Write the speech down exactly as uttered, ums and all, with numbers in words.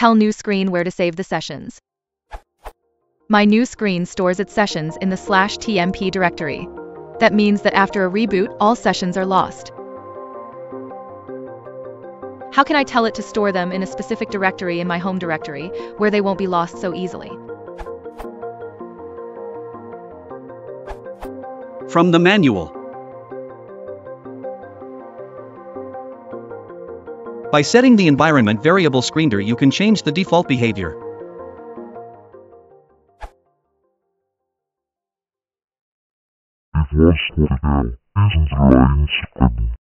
Tell gnu-screen where to save the sessions. My gnu-screen stores its sessions in the slash tmp directory. That means that after a reboot, all sessions are lost. How can I tell it to store them in a specific directory in my home directory, where they won't be lost so easily? From the manual. By setting the environment variable screener, you can change the default behavior. If was for the isn't lines